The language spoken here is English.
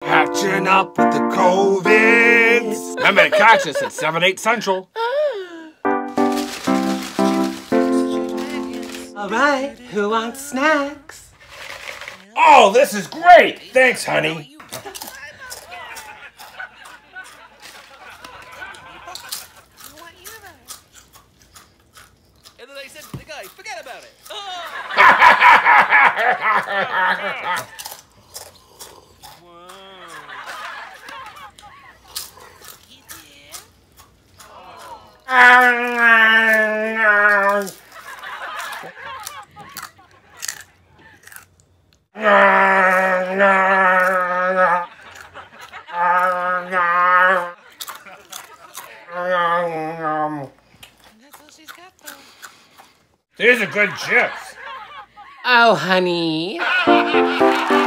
Catching up with the Kovids. Remember to catch us at 7, 8 Central. All right, who wants snacks? Oh, this is great. Thanks, honey. And then I said to the guy, forget about it. These are good chips. Oh, honey.